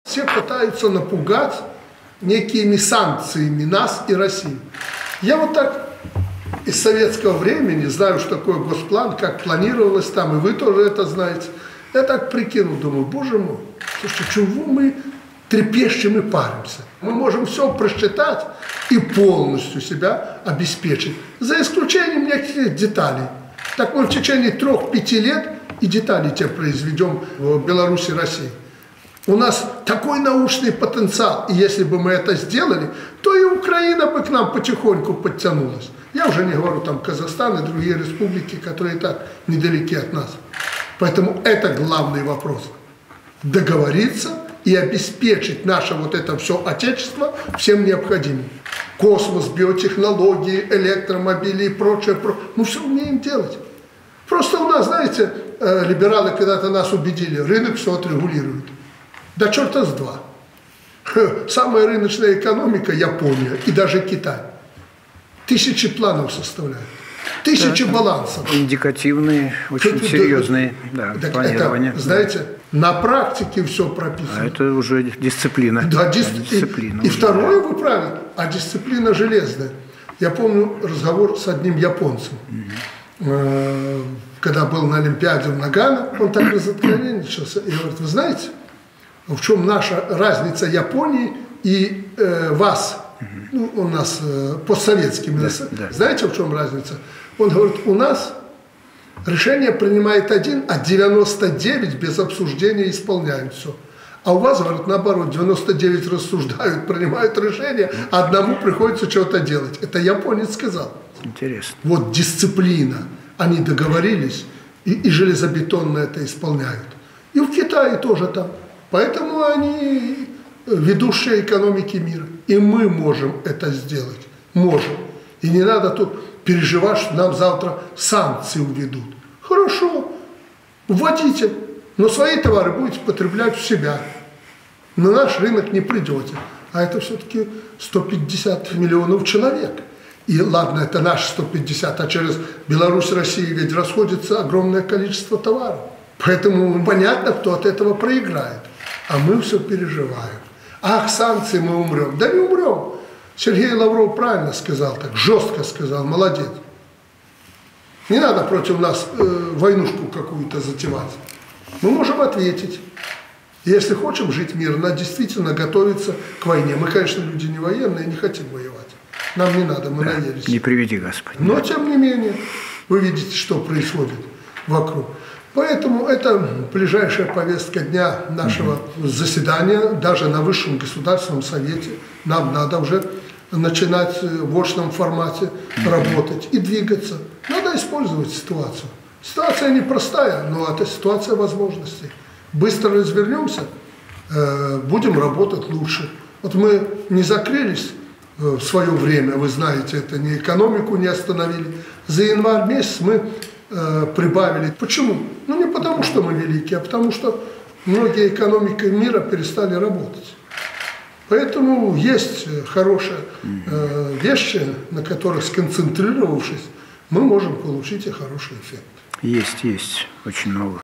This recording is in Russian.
Все пытаются напугать некими санкциями нас и Россию. Я вот так из советского времени знаю, что такое госплан, как планировалось там, и вы тоже это знаете. Я так прикинул, думаю, боже мой, слушайте, чего мы трепещем и паримся? Мы можем все просчитать и полностью себя обеспечить, за исключением неких деталей. Так мы в течение 3-5 лет и детали те произведем в Беларуси и России. У нас такой научный потенциал, и если бы мы это сделали, то и Украина бы к нам потихоньку подтянулась. Я уже не говорю там Казахстан и другие республики, которые и так недалеки от нас. Поэтому это главный вопрос. Договориться и обеспечить наше вот это все отечество всем необходимым. Космос, биотехнологии, электромобили и прочее. Мы все умеем делать. Просто у нас, знаете, либералы когда-то нас убедили, рынок все отрегулирует. Да черта с два. Самая рыночная экономика Япония и даже Китай. 1000 планов составляют. 1000 балансов. Индикативные, очень серьезные планирования. Это, знаете, на практике все прописано. А это уже дисциплина. Да, дисциплина. И второе, вы правы, а дисциплина железная. Я помню разговор с одним японцем. Когда был на Олимпиаде в Нагано, он так разоткровенничался и говорит, вы знаете, в чем наша разница Японии и вас, ну, у нас постсоветскими, знаете, в чем разница? Он говорит, у нас решение принимает один, а 99 без обсуждения исполняют все. А у вас, говорит, наоборот, 99 рассуждают, принимают решение, а одному приходится что-то делать. Это японец сказал. Интересно. Вот дисциплина. Они договорились, и железобетонно это исполняют. И в Китае тоже там. Поэтому они ведущие экономики мира. И мы можем это сделать. Можем. И не надо тут переживать, что нам завтра санкции введут. Хорошо, вводите. Но свои товары будете потреблять в себя. На наш рынок не придете. А это все-таки 150 миллионов человек. И ладно, это наши 150, а через Беларусь, Россию ведь расходится огромное количество товаров. Поэтому понятно, кто от этого проиграет. А мы все переживаем. Ах, санкции, мы умрем. Да не умрем. Сергей Лавров правильно сказал, так жестко сказал, молодец. Не надо против нас войнушку какую-то затевать. Мы можем ответить. Если хотим жить мирно, действительно готовиться к войне. Мы, конечно, люди не военные, не хотим воевать. Нам не надо, мы наелись. Не приведи Господь. Но, тем не менее, вы видите, что происходит вокруг. Поэтому это ближайшая повестка дня нашего заседания, даже на Высшем Государственном Совете. Нам надо уже начинать в очном формате работать и двигаться. Надо использовать ситуацию. Ситуация непростая, но это ситуация возможностей. Быстро развернемся, будем работать лучше. Вот мы не закрылись в свое время, вы знаете, это не экономику не остановили. За январь месяц мы прибавили. Почему? Ну не потому, что мы великие, а потому что многие экономики мира перестали работать. Поэтому есть хорошие вещи, на которых сконцентрировавшись, мы можем получить и хороший эффект. Есть, очень много.